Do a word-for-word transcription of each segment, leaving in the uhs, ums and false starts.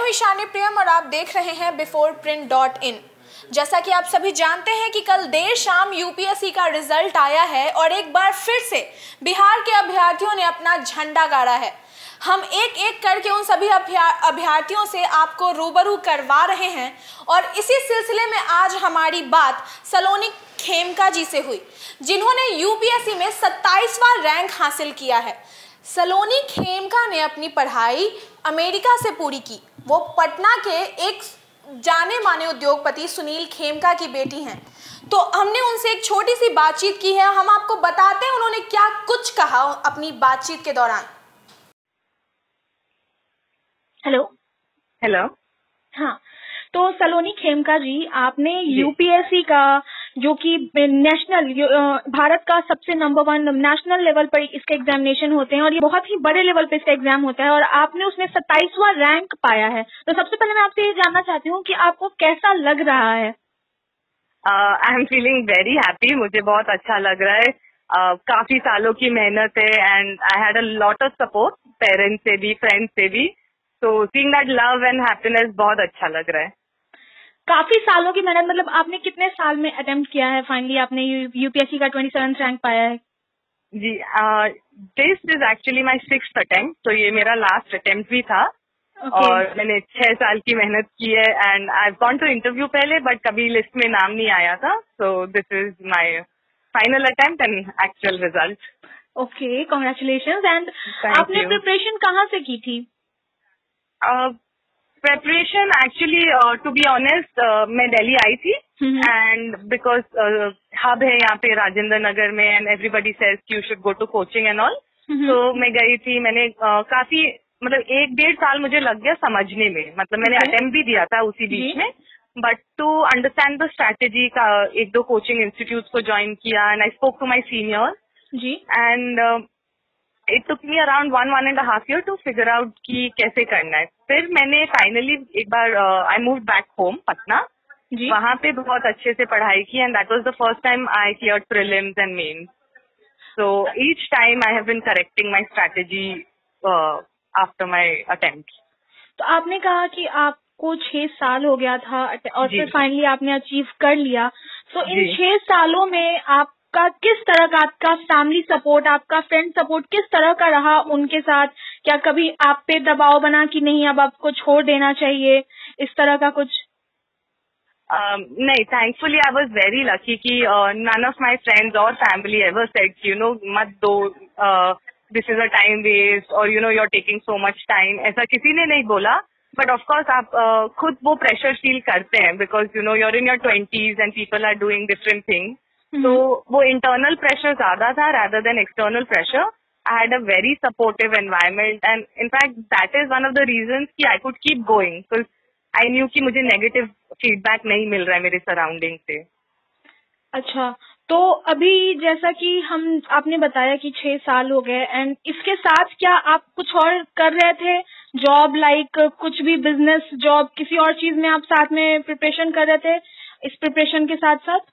हूँ ईशानी प्रियम और आप देख रहे हैं बिफोर प्रिंट डॉट इन। जैसा कि आप सभी जानते हैं कि कल देर शाम यूपीएससी का रिजल्ट आया है और एक बार फिर से बिहार के अभ्यर्थियों ने अपना झंडा गाड़ा है। हम एक एक करके उन सभी अभ्यर्थियों से आपको रूबरू करवा रहे हैं और इसी सिलसिले में आज हमारी बात सलोनी खेमका जी से हुई, जिन्होंने यूपीएससी में सत्ताईसवां रैंक हासिल किया है। सलोनी खेमका ने अपनी पढ़ाई अमेरिका से पूरी की। वो पटना के एक जाने माने उद्योगपति सुनील खेमका की बेटी हैं। तो हमने उनसे एक छोटी सी बातचीत की है, हम आपको बताते हैं उन्होंने क्या कुछ कहा अपनी बातचीत के दौरान। हेलो हेलो हाँ, तो सलोनी खेमका जी, आपने यूपीएससी का जो कि नेशनल भारत का सबसे नंबर वन नेशनल लेवल पर इसके एग्जामिनेशन होते हैं और ये बहुत ही बड़े लेवल पे इसका एग्जाम होता है और आपने उसमें सत्ताईसवां रैंक पाया है। तो सबसे पहले मैं आपसे ये जानना चाहती हूँ कि आपको कैसा लग रहा है? I am feeling very happy. मुझे बहुत अच्छा लग रहा है। uh, काफी सालों की मेहनत है and I had a lot of support parents से भी, फ्रेंड्स से भी। तो seeing that love and happiness बहुत अच्छा लग रहा है। काफी सालों की मेहनत, मतलब आपने कितने साल में अटेम्प्ट किया है? फाइनली आपने यूपीएससी का ट्वेंटी सेवंथ रैंक पाया है। जी, this is actually my sixth attempt, तो ये मेरा लास्ट अटेम्प्ट भी था। okay. और मैंने छह साल की मेहनत की है and I have gone to interview पहले, बट कभी लिस्ट में नाम नहीं आया था। So this is my final attempt and actual result. Okay, congratulations. And आपने प्रिपरेशन कहाँ से की थी? Preparation actually to be honest मैं दिल्ली आई थी एंड बिकॉज हब है यहाँ पे राजेंद्र नगर में and everybody says you should go to coaching and all. तो मैं गई थी। मैंने uh, काफी मतलब एक डेढ़ साल मुझे लग गया समझने में। मतलब मैंने okay. अटेम्प्ट भी दिया था उसी बीच में, but to understand the strategy का एक दो कोचिंग इंस्टीट्यूट को ज्वाइन किया and I spoke to my senior ji and it took me around one one and half year to figure out कि कैसे करना है। फिर मैंने फाइनली एक बार I move back home Patna, वहाँ पे बहुत अच्छे से पढ़ाई की and that was the first time I cleared prelims and mains. So each time I have been correcting my strategy after my attempt. तो आपने कहा कि आपको छह साल हो गया था और फिर फाइनली आपने अचीव कर लिया। तो इन छह सालों में आप का किस तरह का आपका फैमिली सपोर्ट, आपका फ्रेंड सपोर्ट किस तरह का रहा उनके साथ? क्या कभी आप पे दबाव बना कि नहीं अब आपको छोड़ देना चाहिए, इस तरह का कुछ? uh, नहीं, thankfully I was very lucky कि नन ऑफ माय फ्रेंड्स और family ever said you know मत दो, this is a time waste और you know you are taking so much time. ऐसा किसी ने नहीं बोला, बट ऑफ कोर्स आप uh, खुद वो प्रेशर फील करते हैं because you know you are in your twenties and people are doing different things. तो वो इंटरनल प्रेशर ज्यादा था rather than external pressure. I had a very supportive environment and in fact that is one of the reasons कि I could keep going because I knew कि मुझे negative feedback नहीं मिल रहा है मेरे surrounding से। अच्छा, तो अभी जैसा कि हम आपने बताया कि छह साल हो गए एंड इसके साथ क्या आप कुछ और कर रहे थे? जॉब लाइक कुछ भी बिजनेस, जॉब, किसी और चीज में आप साथ में प्रिपरेशन कर रहे थे इस प्रिपरेशन के साथ साथ?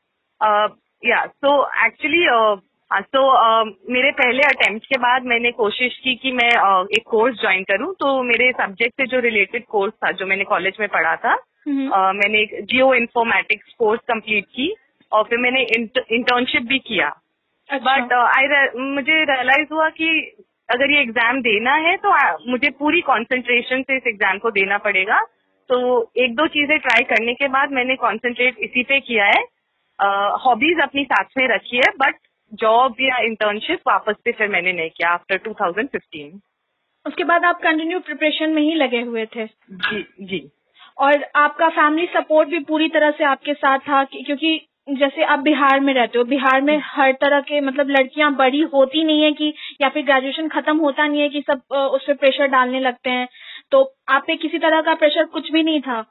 या सो एक्चुअली सो मेरे पहले अटेम्प्ट के बाद मैंने कोशिश की कि मैं uh, एक कोर्स ज्वाइन करूं। तो मेरे सब्जेक्ट से जो रिलेटेड कोर्स था जो मैंने कॉलेज में पढ़ा था, uh, मैंने एक जियो इन्फॉर्मेटिक्स कोर्स कंप्लीट की और फिर मैंने इंटर्नशिप भी किया। बट आई uh, मुझे रियलाइज हुआ कि अगर ये एग्जाम देना है तो uh, मुझे पूरी कॉन्सेंट्रेशन से इस एग्जाम को देना पड़ेगा। तो एक दो चीजें ट्राई करने के बाद मैंने कॉन्सेंट्रेट इसी पे किया है। हॉबीज uh, अपनी साथ में रखी है, बट जॉब या इंटर्नशिप वापस से फिर मैंने नहीं किया आफ्टर टू थाउजेंड फिफ्टीन। उसके बाद आप कंटिन्यू प्रिपरेशन में ही लगे हुए थे? जी जी। और आपका फैमिली सपोर्ट भी पूरी तरह से आपके साथ था क्योंकि जैसे आप बिहार में रहते हो, बिहार में हर तरह के मतलब लड़कियां बड़ी होती नहीं है कि या फिर ग्रेजुएशन खत्म होता नहीं है कि सब उस पर प्रेशर डालने लगते हैं। तो आप पे किसी तरह का प्रेशर कुछ भी नहीं था?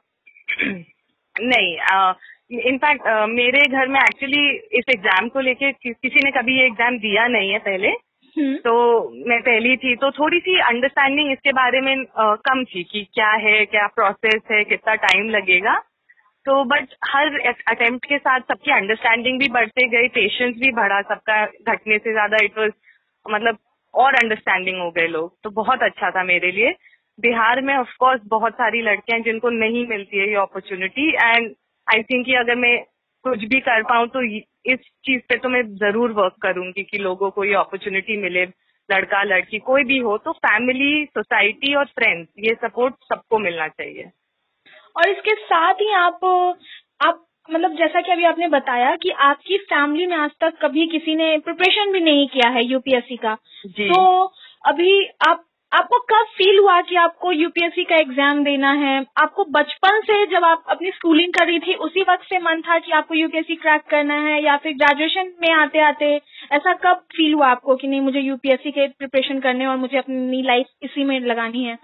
नहीं, uh, इनफैक्ट uh, मेरे घर में एक्चुअली इस एग्जाम को लेके कि, किसी ने कभी ये एग्जाम दिया नहीं है पहले। तो मैं पहली थी, तो थोड़ी सी अंडरस्टैंडिंग इसके बारे में uh, कम थी कि क्या है, क्या प्रोसेस है, कितना टाइम लगेगा। तो बट हर अटेम्प्ट के साथ सबकी अंडरस्टैंडिंग भी बढ़ते गई, पेशेंस भी बढ़ा सबका घटने से ज्यादा। इट वाज मतलब और अंडरस्टैंडिंग हो गए लोग, तो बहुत अच्छा था मेरे लिए। बिहार में ऑफ कोर्स बहुत सारी लड़कियां हैं जिनको नहीं मिलती है ये अपॉर्चुनिटी, एंड आई थिंक कि अगर मैं कुछ भी कर पाऊँ तो इस चीज पे तो मैं जरूर वर्क करूंगी कि लोगों को ये अपॉर्चुनिटी मिले, लड़का लड़की कोई भी हो, तो फैमिली, सोसाइटी और फ्रेंड्स, ये सपोर्ट सबको मिलना चाहिए। और इसके साथ ही आप आप मतलब जैसा कि अभी आपने बताया कि आपकी फैमिली में आज तक कभी किसी ने प्रिपरेशन भी नहीं किया है यूपीएससी का, तो अभी आप आपको कब फील हुआ कि आपको यूपीएससी का एग्जाम देना है? आपको बचपन से जब आप अपनी स्कूलिंग कर रही थी उसी वक्त से मन था कि आपको यूपीएससी क्रैक करना है, या फिर ग्रेजुएशन में आते आते ऐसा कब फील हुआ आपको कि नहीं मुझे यूपीएससी के प्रिपरेशन करने और मुझे अपनी लाइफ इसी में लगानी है?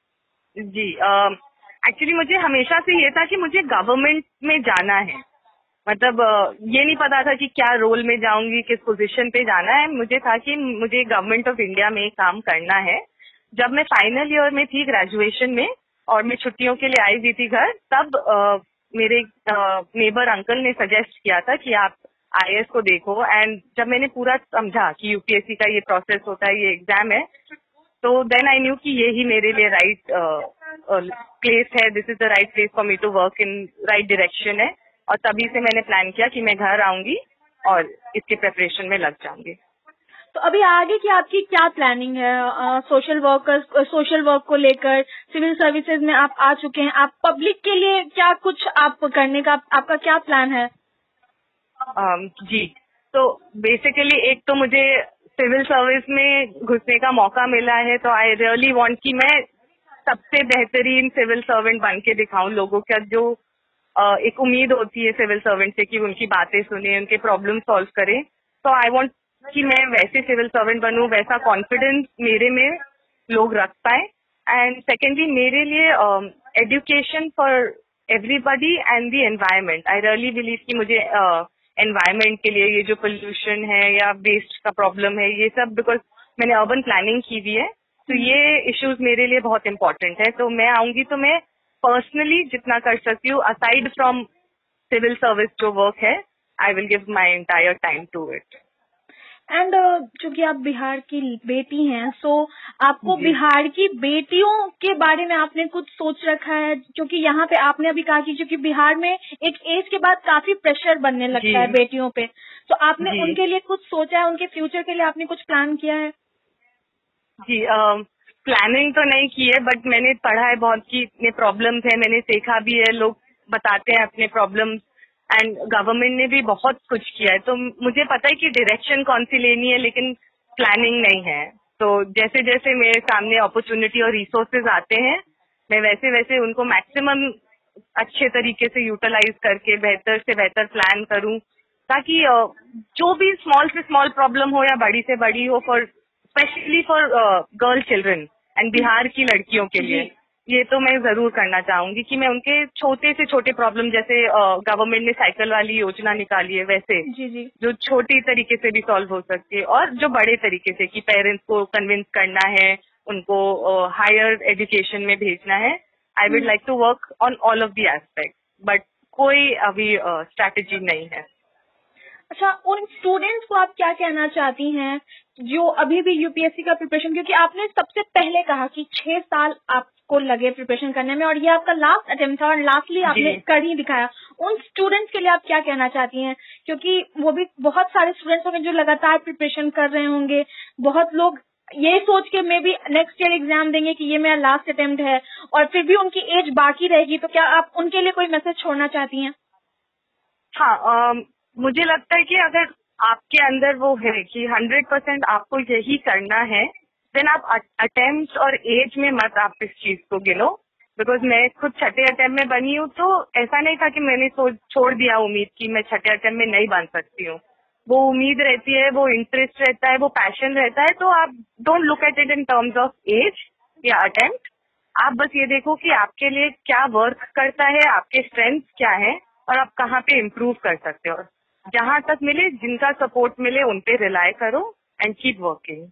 जी, एक्चुअली uh, मुझे हमेशा से ये था कि मुझे गवर्नमेंट में जाना है। मतलब uh, ये नहीं पता था कि क्या रोल में जाऊंगी, किस पोजीशन पे जाना है। मुझे था कि मुझे गवर्नमेंट ऑफ इंडिया में काम करना है। जब मैं फाइनल ईयर में थी ग्रेजुएशन में और मैं छुट्टियों के लिए आई हुई थी घर, तब uh, मेरे नेबर uh, अंकल ने सजेस्ट किया था कि आप आईएएस को देखो। एंड जब मैंने पूरा समझा कि यूपीएससी का ये प्रोसेस होता है, ये एग्जाम है, तो देन आई न्यू कि ये ही मेरे लिए राइट प्लेस है, this is the right place for me to work in, right direction है। और तभी से मैंने प्लान किया कि मैं घर आऊंगी और इसके प्रिपरेशन में लग जाऊंगी। तो अभी आगे की आपकी क्या प्लानिंग है? सोशल वर्कर्स सोशल वर्क को लेकर सिविल सर्विसेज में आप आ चुके हैं, आप पब्लिक के लिए क्या कुछ आप करने का आपका क्या प्लान है? um, जी, तो बेसिकली एक तो मुझे सिविल सर्विस में घुसने का मौका मिला है, तो आई रियली वांट कि मैं सबसे बेहतरीन सिविल सर्वेंट बन के दिखाऊं। लोगों का जो uh, एक उम्मीद होती है सिविल सर्वेंट से कि उनकी बातें सुने, उनके प्रॉब्लम सॉल्व करें, तो आई वांट कि मैं वैसे सिविल सर्वेंट बनूं, वैसा कॉन्फिडेंस मेरे में लोग रख पाए। एंड सेकेंडली मेरे लिए education for everybody and the environment, I really believe कि मुझे एनवायरनमेंट uh, के लिए ये जो पोल्यूशन है या वेस्ट का प्रॉब्लम है, ये सब बिकॉज मैंने अर्बन प्लानिंग की हुई है, तो ये इश्यूज मेरे लिए बहुत इंपॉर्टेंट है। तो मैं आऊंगी तो मैं पर्सनली जितना कर सकती हूँ असाइड फ्रॉम सिविल सर्विस जो वर्क है, I will give my entire time to it. And चूंकि आप बिहार की बेटी हैं, सो आपको बिहार की बेटियों के बारे में आपने कुछ सोच रखा है? क्योंकि यहाँ पे आपने अभी कहा कि क्योंकि बिहार में एक एज के बाद काफी प्रेशर बनने लगता है बेटियों पे, तो आपने उनके लिए कुछ सोचा है? उनके फ्यूचर के लिए आपने कुछ प्लान किया है? जी, प्लानिंग तो नहीं की है, बट मैंने पढ़ा है बहुत कि इतने प्रॉब्लम्स है, मैंने देखा भी है, लोग बताते हैं अपने प्रॉब्लम्स, एंड गवर्नमेंट ने भी बहुत कुछ किया है। तो मुझे पता है कि डायरेक्शन कौन सी लेनी है, लेकिन प्लानिंग नहीं है। तो जैसे जैसे मेरे सामने अपॉर्चुनिटी और रिसोर्सेज आते हैं, मैं वैसे वैसे उनको मैक्सिमम अच्छे तरीके से यूटिलाइज करके बेहतर से बेहतर प्लान करूं, ताकि जो भी स्मॉल से स्मॉल प्रॉब्लम हो या बड़ी से बड़ी हो, for specially for girl children and Bihar की लड़कियों के लिए, ये तो मैं जरूर करना चाहूंगी कि मैं उनके छोटे से छोटे प्रॉब्लम, जैसे गवर्नमेंट ने साइकिल वाली योजना निकाली है, वैसे जी जी जो छोटी तरीके से भी सॉल्व हो सकती है, और जो बड़े तरीके से कि पेरेंट्स को कन्विंस करना है, उनको हायर एजुकेशन में भेजना है, I would like to work on all of the aspect, but कोई अभी स्ट्रैटेजी uh, नहीं है। अच्छा, उन स्टूडेंट्स को आप क्या कहना चाहती हैं जो अभी भी यूपीएससी का प्रिपरेशन, क्योंकि आपने सबसे पहले कहा कि छह साल आपको लगे प्रिपरेशन करने में और ये आपका लास्ट अटेम्प्ट था और लास्टली आपने कर ही दिखाया, उन स्टूडेंट्स के लिए आप क्या कहना चाहती हैं? क्योंकि वो भी बहुत सारे स्टूडेंट्स होंगे जो लगातार प्रिपरेशन कर रहे होंगे, बहुत लोग ये सोच के maybe next year exam देंगे कि ये मेरा लास्ट अटेम्प्ट है, और फिर भी उनकी एज बाकी रहेगी, तो क्या आप उनके लिए कोई मैसेज छोड़ना चाहती हैं? हाँ, um, मुझे लगता है कि अगर आपके अंदर वो है कि हंड्रेड परसेंट आपको यही करना है, देन आप अटेम्प्ट और एज में मत आप इस चीज को गिनो। बिकॉज मैं खुद छठे अटेम्प्ट में बनी हूँ, तो ऐसा नहीं था कि मैंने छोड़ दिया उम्मीद कि मैं छठे अटेम्प्ट में नहीं बन सकती हूँ। वो उम्मीद रहती है, वो इंटरेस्ट रहता है, वो पैशन रहता है, तो आप don't look at it in terms of age या अटेम्प्ट। आप बस ये देखो कि आपके लिए क्या वर्क करता है, आपके स्ट्रेंथ क्या है और आप कहाँ पे इम्प्रूव कर सकते हो। जहाँ तक मिले, जिनका सपोर्ट मिले, उन पे रिलाई करो एंड कीप वर्किंग।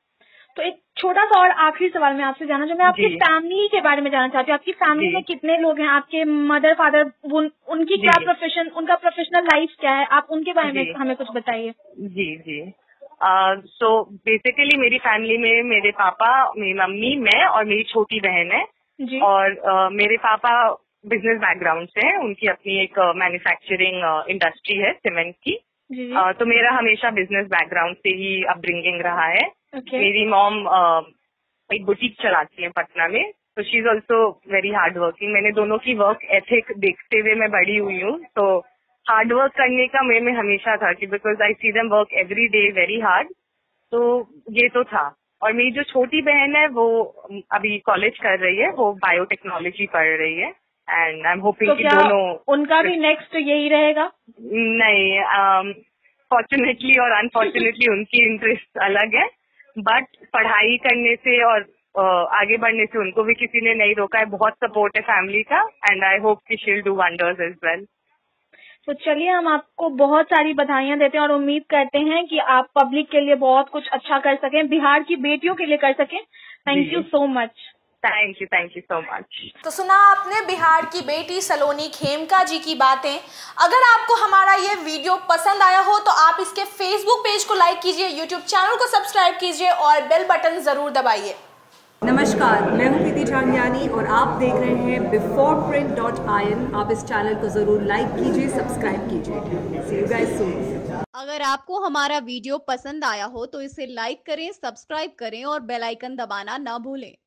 तो एक छोटा सा और आखिरी सवाल मैं आपसे जानना चाहूँ, आपकी फैमिली के बारे में जानना चाहती हूँ। आपकी फैमिली में कितने लोग हैं? आपके मदर फादर, उन, उनकी क्या प्रोफेशन, उनका प्रोफेशनल लाइफ क्या है? आप उनके बारे में हमें कुछ बताइए। जी जी सो बेसिकली मेरी फैमिली में मेरे पापा, मेरी मम्मी, मैं और मेरी छोटी बहन है जी। और uh, मेरे पापा बिजनेस बैकग्राउंड से हैं, उनकी अपनी एक मैन्युफैक्चरिंग इंडस्ट्री है सीमेंट की। जी। uh, तो मेरा हमेशा बिजनेस बैकग्राउंड से ही अपब्रिंगिंग रहा है। okay. मेरी मॉम uh, एक बुटीक चलाती है पटना में, तो she is also very hard working. मैंने दोनों की वर्क एथिक देखते हुए मैं बड़ी हुई हूँ, तो हार्ड वर्क करने का मेरे में हमेशा था कि because I see them work every day very hard, तो ये तो था। और मेरी जो छोटी बहन है वो अभी कॉलेज कर रही है, वो बायोटेक्नोलॉजी पढ़ रही है एंड आई एम होपिंग तो कि क्या दोनों उनका भी नेक्स्ट यही रहेगा? नहीं, फॉर्चुनेटली और अनफॉर्चुनेटली उनकी इंटरेस्ट अलग है, बट पढ़ाई करने से और uh, आगे बढ़ने से उनको भी किसी ने नहीं रोका है। बहुत सपोर्ट है फैमिली का एंड आई होप कि she will do wonders as well. तो चलिए, हम आपको बहुत सारी बधाइयां देते हैं और उम्मीद करते हैं कि आप पब्लिक के लिए बहुत कुछ अच्छा कर सकें, बिहार की बेटियों के लिए कर सकें। Thank you so much. Thank you, thank you so much. तो सुना आपने बिहार की बेटी सलोनी खेमका जी की बातें। अगर आपको हमारा ये वीडियो पसंद आया हो तो आप इसके फेसबुक पेज को लाइक कीजिए, यूट्यूब चैनल को सब्सक्राइब कीजिए और बेल बटन जरूर दबाइए। नमस्कार, मैं हूं प्रीति चांदयानी और आप देख रहे हैं before print dot I N. आप इस चैनल को जरूर लाइक कीजिए, सब्सक्राइब कीजिए। See you guys soon. अगर आपको हमारा वीडियो पसंद आया हो तो इसे लाइक करें, सब्सक्राइब करें और बेल आइकन दबाना ना भूलें।